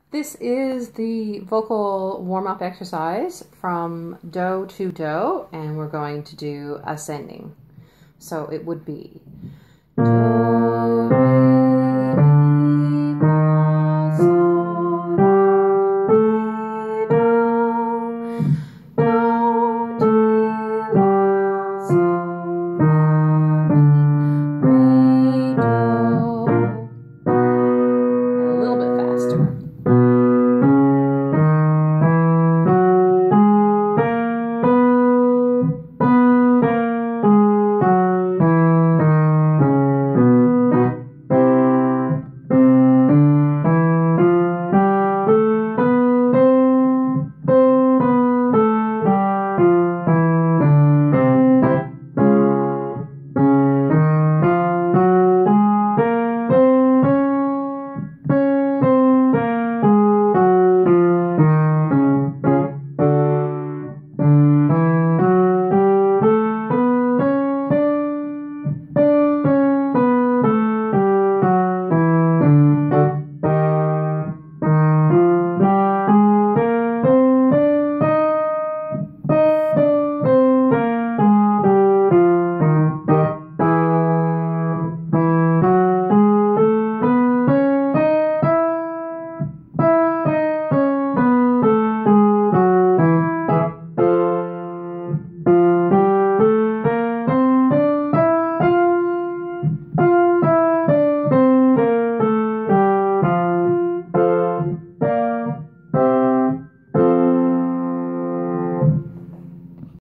This is the vocal warm-up exercise from do to do, and we're going to do ascending. So it would be